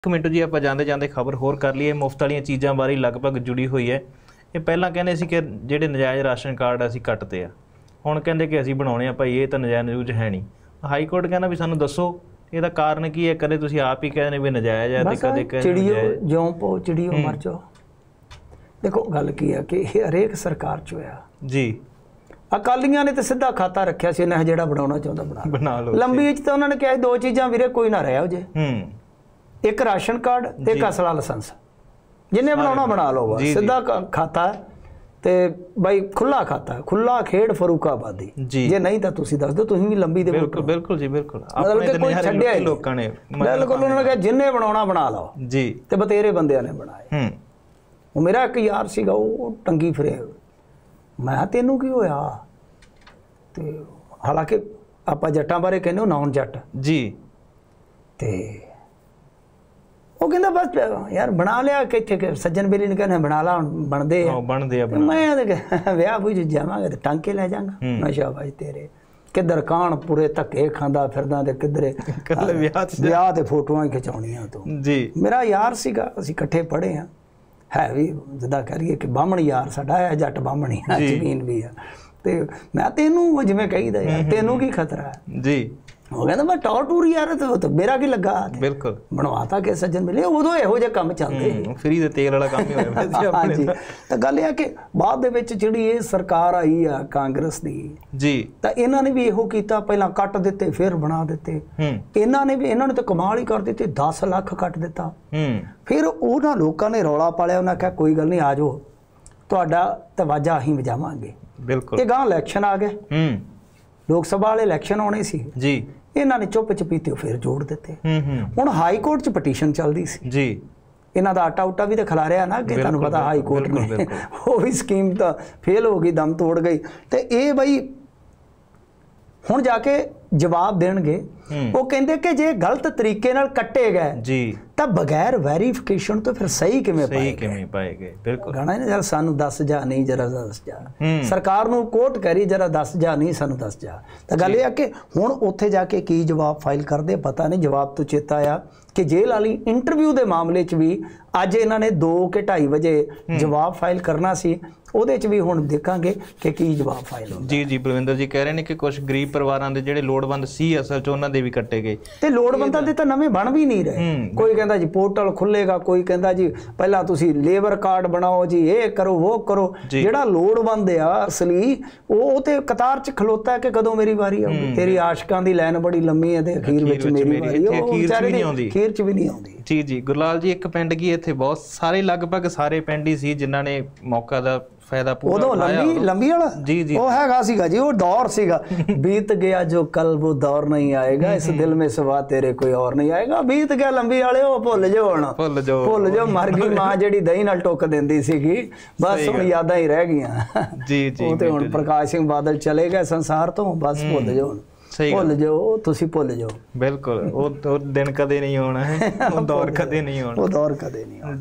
एक मिनट जी आप जाते जाते खबर होर कर लीए मुफ्त वाली चीज़ों बारे लगभग जुड़ी हुई है। ये पहला कहते सी कि ਜਿਹੜੇ ਨਜਾਇਜ਼ ਰਾਸ਼ਨ ਕਾਰਡ ਅਸੀਂ ਕੱਟਦੇ ਆ ਹੁਣ ਕਹਿੰਦੇ ਕਿ ਅਸੀਂ ਬਣਾਉਣੇ ਆ ਭਾਈ ਇਹ ਤਾਂ ਨਜਾਇਜ਼ ਨਿਊਜ਼ ਹੈ ਨਹੀਂ। ਹਾਈ ਕੋਰਟ ਕਹਿੰਦਾ ਵੀ ਸਾਨੂੰ ਦੱਸੋ ਇਹਦਾ ਕਾਰਨ ਕੀ ਹੈ। ਕਦੇ ਤੁਸੀਂ ਆਪ ਹੀ ਕਹਿੰਦੇ ਵੀ ਨਜਾਇਜ਼ ਹੈ ਤੇ ਕਦੇ ਚਿੜੀਓ ਜਿਉਂ ਪੋ ਚਿੜੀਓ ਮਰ ਜਾਓ। ਦੇਖੋ ਗੱਲ ਕੀ ਹੈ ਕਿ ਇਹ ਹਰੇਕ ਸਰਕਾਰ 'ਚ ਹੋਇਆ ਜੀ। ਅਕਾਲੀਆਂ ਨੇ ਤਾਂ ਸਿੱਧਾ ਖਾਤਾ ਰੱਖਿਆ ਸੀ ਇਹਨਾਂ ਜਿਹੜਾ ਬਣਾਉਣਾ ਚਾਹੁੰਦਾ ਬਣਾ ਲਓ। ਲੰਬੀ 'ਚ ਤਾਂ ਉਹਨਾਂ ਨੇ ਕਿਹਾ ਦੋ ਚੀਜ਼ਾਂ ਵੀਰੇ ਕੋਈ ਨਾ ਰਿਹਾ ਹੋ ਜੇ एक राशन कार्ड एक असला लाइसेंस जिन्हें बनाना बना लो सीधा खाता ते भाई खुला खाता है खुला खेड़ फरूखाबादी जे नहीं तो तुसी दस दो तुसी भी लंबी दे बिल्कुल बिल्कुल जी बिल्कुल मतलब कोई छड्डिया लोकां ने बिल्कुल उन्होंने कहा जिन्हें बनाना बना लो जी ते बतेरे बंदियां ने बनाए। वो मेरा एक यार सीगा वो टंगी फिरे मैं तेनू की होया ते हालांकि आपां जट्टां बारे कहने नॉन जट जी ते वो कहता बस यार बना लिया कि सज्जन बेली ने कहना बना ला बनते मैं विआह बुझ जावांगा तो टांके लै जांगा मैं शाबाश तेरे किधर कान पूरे धक्के खांदा फिरदा ते किधरे विआह ते फोटोआं खिचाउणियां तूं जी। मेरा यार सीगा असीं इकट्ठे पढ़े हैं है भी जिद्दां करिए कि बामण यार साडा है जट बामण ही जमीन भी है ते मैं तेनू जिवें कहीदा यार तेनू की खतरा है जी। वो कहता मैं टॉर टूर यार तो मेरा की लगा बिल्कुल बनवाता कि सज्जन मिले उदों इहो जिहे काम चलदे फ्री दे तेल वाला काम ही होया हां जी। तो गल ये कि बाद दे विच जिहड़ी ये सरकार आई आ कांग्रेस दी जी तो इन्हां ने भी इहो कीता पहलां कट दित्ते फिर बना दित्ते इन्हां ने तो कमाल ही कर दित्ती 10 लाख कट दित्ता फिर उन्हां लोकां ने रौला पालिया उन्हां कहा कोई गल नहीं आ जाओ तुहाडा तवाजा अहीं वजावांगे बिल्कुल। ये गां इलैक्शन आ गए लोक सभा वाले इलैक्शन आने सी जी इन्हां ने चुप चपीते फिर जोड़ दिते हुण हाई कोर्ट च पटीशन चलदी सी जी। इन्हां दा आटा उटा भी तो खिलारिया ना कि तुहानूं पता हाई कोर्ट ने वो भी स्कीम तो फेल हो गई दम तोड़ गई ते ये बई हुण जाके जवाब देणगे वो कहंदे कि जे गलत तरीके नाल कट्टे गए जी तो बगैर वेरीफिकेशन तो फिर सही किवें पाएगे बिल्कुल गाना ने जरा सानू दस जा नहीं जरा दस जा सरकार नूं कोर्ट करी जरा दस जा नहीं सानू दस जा तो गल ये कि हुण उत्थे जाके की जवाब फाइल करदे पता नहीं। जवाब तो चेता आया कि जेल वाली इंटरव्यू के मामले च भी अज इन्हां ने 2 के 2:30 बजे जवाब फाइल करना सी ਉਹਦੇ ਚ ਵੀ ਹੁਣ ਦੇਖਾਂਗੇ ਕਿ ਕੀ ਜਵਾਬ ਫਾਈਲ ਹੁੰਦਾ ਜੀ। ਜੀ ਬਲਵਿੰਦਰ ਜੀ ਕਹਿ ਰਹੇ ਨੇ ਕਿ ਕੁਝ ਗਰੀਬ ਪਰਿਵਾਰਾਂ ਦੇ ਜਿਹੜੇ ਲੋੜਵੰਦ ਸੀ ਅਸਲ ਚ ਉਹਨਾਂ ਦੇ ਵੀ ਕੱਟੇ ਗਏ ਤੇ ਲੋੜਵੰਦਾਂ ਦੇ ਤਾਂ ਨਵੇਂ ਬਣ ਵੀ ਨਹੀਂ ਰਹੇ। ਕੋਈ ਕਹਿੰਦਾ ਜੀ ਪੋਰਟਲ ਖੁੱਲੇਗਾ ਕੋਈ ਕਹਿੰਦਾ ਜੀ ਪਹਿਲਾਂ ਤੁਸੀਂ ਲੇਬਰ ਕਾਰਡ ਬਣਾਓ ਜੀ ਇਹ ਕਰੋ ਉਹ ਕਰੋ। ਜਿਹੜਾ ਲੋੜਵੰਦ ਆ ਅਸਲੀ ਉਹ ਤੇ ਕਤਾਰ ਚ ਖਲੋਤਾ ਹੈ ਕਿ ਕਦੋਂ ਮੇਰੀ ਵਾਰੀ ਆਊਗੀ। ਤੇਰੀ ਆਸ਼ਕਾਂ ਦੀ ਲਾਈਨ ਬੜੀ ਲੰਮੀ ਹੈ ਤੇ ਅਖੀਰ ਵਿੱਚ ਮੇਰੀ ਵਾਰੀ ਉਹ ਵਿਚਾਰੇ ਦੀ ਅਖੀਰ ਚ ਵੀ ਨਹੀਂ ਆਉਂਦੀ ਜੀ। ਜੀ ਗੁਰਲਾਲ ਜੀ ਇੱਕ ਪਿੰਡ ਕੀ ਇੱਥੇ ਬਹੁਤ ਸਾਰੇ ਲਗਭਗ ਸਾਰੇ ਪਿੰਡ ਹੀ ਸੀ ਜਿਨ੍ਹਾਂ ਨੇ ਮੌਕਾ ਦਾ फायदा पूरा लंबी वाला जी जी वो हैगा सीगा जी वो दौर सीगा बीत गया जो कल वो दौर नहीं आएगा इस दिल में सिवा तेरे कोई और नहीं आएगा बीत गया लंबी वाले वो भुल जाओ हुण भुल जाओ मर गई मां जेड़ी दही नाल टुक दिंदी सीगी बस हुण यादां ही रह गईयां जी जी। वो ते हुण प्रकाश सिंह बादल चले गए संसार तो बस भुल जाओ भुल जाओ तुसी भुल जाओ बिल्कुल वो दिन कदे नहीं होना है वो दौर कदे नहीं होना।